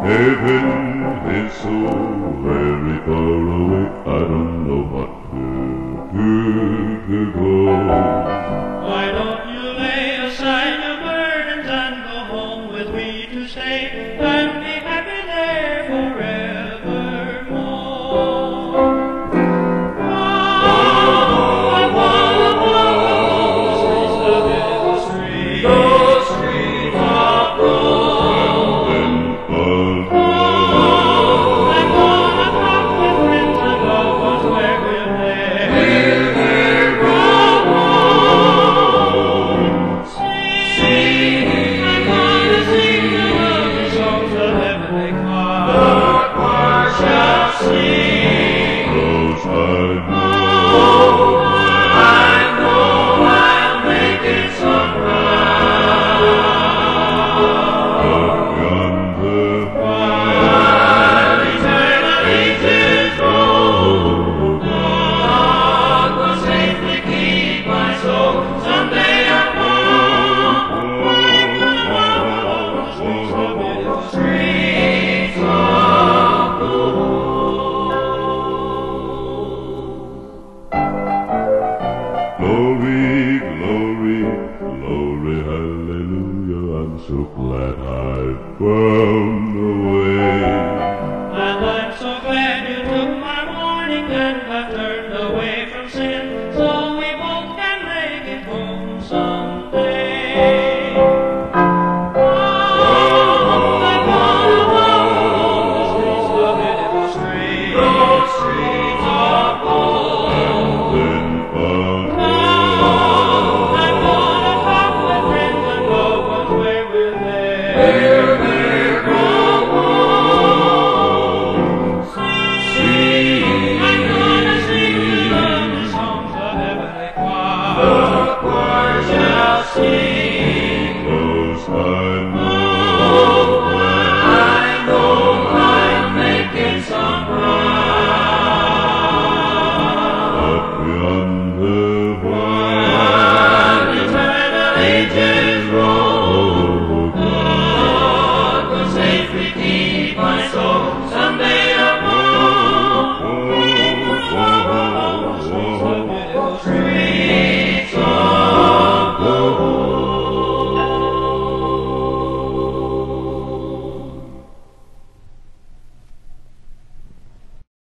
Heaven is so very far away, I don't know what to go. Why don't you lay aside your burdens and go home with me to stay and be happy there forevermore? Oh, I wanna walk the beautiful streets of gold. Glory, glory, glory, hallelujah, I'm so glad I found the way. And I'm so glad you took my warning and have turned away from sin, so we both can make it home someday. Oh, I wanna walk those beautiful streets, those streets of gold. And then see.